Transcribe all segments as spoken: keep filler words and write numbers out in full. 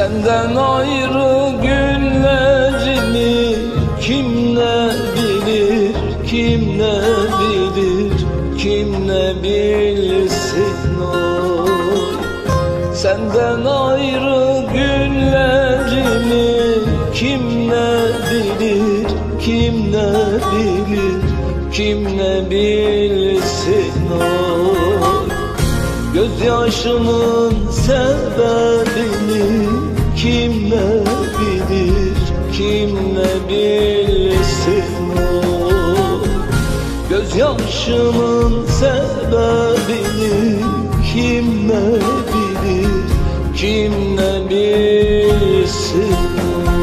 Senden ayrı günlerimi kim ne bilir, kim ne bilir, kim ne bilsin oy. Senden ayrı günlerimi kim ne bilir, kim ne bilir, kim ne bilsin oy. Gözyaşımın sebebini kim ne bilir, kim ne bilsin oy. Gözyaşımın sebebini kim ne bilir, kim ne bilsin oy.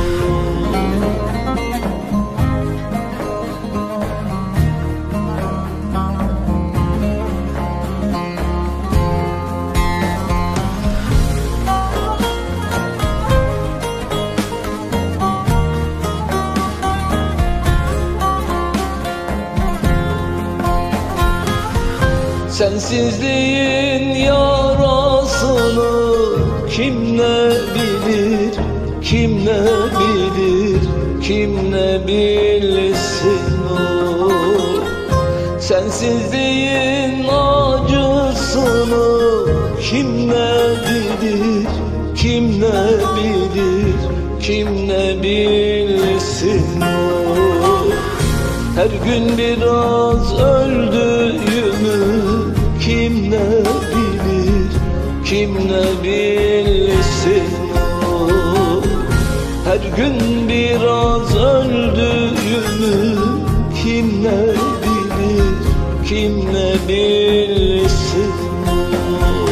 Sensizliğin yarasını kim ne bilir, kim ne bilir, kim ne bilsin oy. Sensizliğin acısını kim ne bilir, kim ne bilir, kim ne bilsin oy. Her gün biraz öldüğümü kim ne bilir, kim ne bilsin oy. Her gün biraz öldüğümü kim ne bilir, kim ne bilsin oy.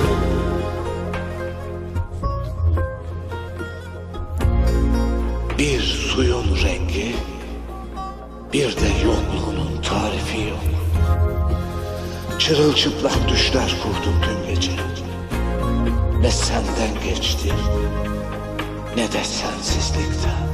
Bir suyun rengi, bir de yokluğunun tarifi yok. Çırılçıplak düşler kurdum dün gece. Ne senden geçti, ne de sensizlikten.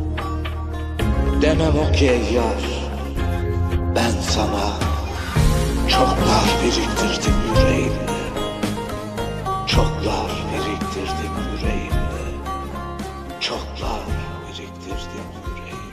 Demem o ki ey yar, ben sana çoklar biriktirdim yüreğimde. Çoklar biriktirdim yüreğimde. Çoklar biriktirdim yüreğimde.